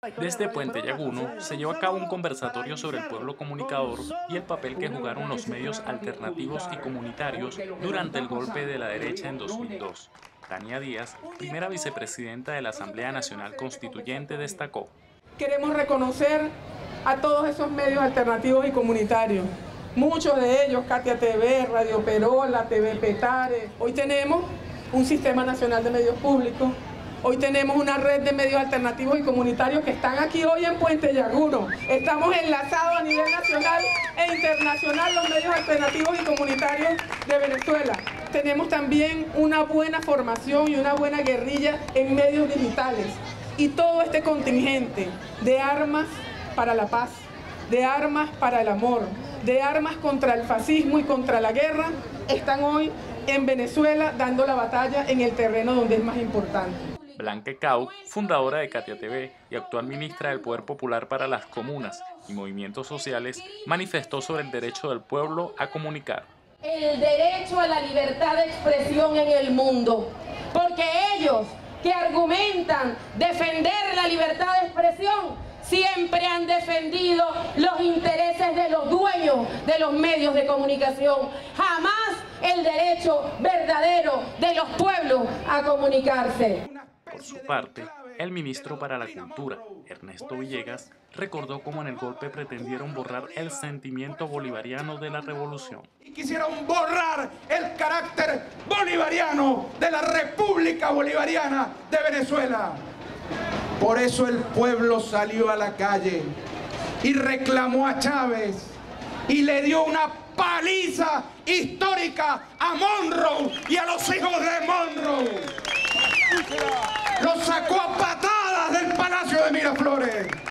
Desde Puente Llaguno se llevó a cabo un conversatorio sobre el pueblo comunicador y el papel que jugaron los medios alternativos y comunitarios durante el golpe de la derecha en 2002. Tania Díaz, primera vicepresidenta de la Asamblea Nacional Constituyente, destacó: queremos reconocer a todos esos medios alternativos y comunitarios. Muchos de ellos, Katia TV, Radio Perola, TV Petare. Hoy tenemos un Sistema Nacional de Medios Públicos. Hoy tenemos una red de medios alternativos y comunitarios que están aquí hoy en Puente Llaguno. Estamos enlazados a nivel nacional e internacional los medios alternativos y comunitarios de Venezuela. Tenemos también una buena formación y una buena guerrilla en medios digitales. Y todo este contingente de armas para la paz, de armas para el amor, de armas contra el fascismo y contra la guerra, están hoy en Venezuela dando la batalla en el terreno donde es más importante. Blanca Cau, fundadora de Katia TV y actual ministra del Poder Popular para las Comunas y Movimientos Sociales, manifestó sobre el derecho del pueblo a comunicar. El derecho a la libertad de expresión en el mundo, porque ellos que argumentan defender la libertad de expresión siempre han defendido los intereses de los dueños de los medios de comunicación, jamás el derecho verdadero de los pueblos a comunicarse. Por su parte, el ministro para la Cultura, Ernesto Villegas, recordó cómo en el golpe pretendieron borrar el sentimiento bolivariano de la revolución. Y quisieron borrar el carácter bolivariano de la República Bolivariana de Venezuela. Por eso el pueblo salió a la calle y reclamó a Chávez y le dio una paliza histórica a Monroe y a los hijos de Monroe. Los sacó a patadas del Palacio de Miraflores.